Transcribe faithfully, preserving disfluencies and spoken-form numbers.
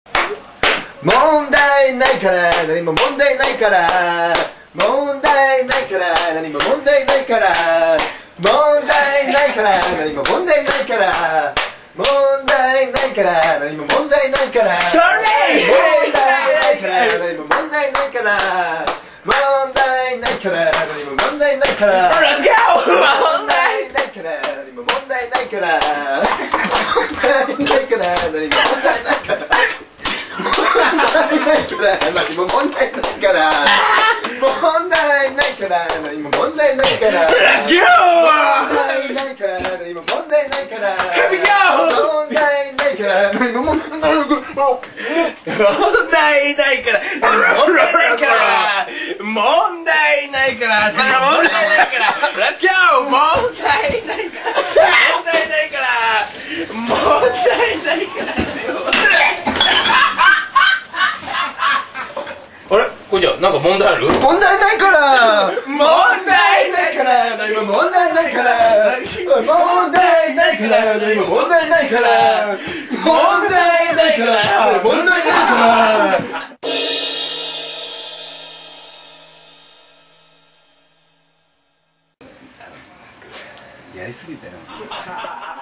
問題ないから何も問題ないから問題ないから何も問題ないから問題ないから何も問題ないから問題ないから何も問題ないからそれ問題ないから何も問題ないから問題ないから何も問題ないから Let's go! 問題ないから何も問題ないから問題ないから何も問題ないから何も問題ないから問題ないから何も問題ないから Let's go! 問題ないから何も問題ないから Here we go! 問題ないから何も問題ないから問題ないから問題ないから問題ないから問題ないから Let's go! 問題ないから問題ないから問題ないからあれこれじゃなんか問題ある？ 問題ないから問題ないから何も問題ないから問題ないから何も問題ないから問題ないから問題ないからやりすぎたよ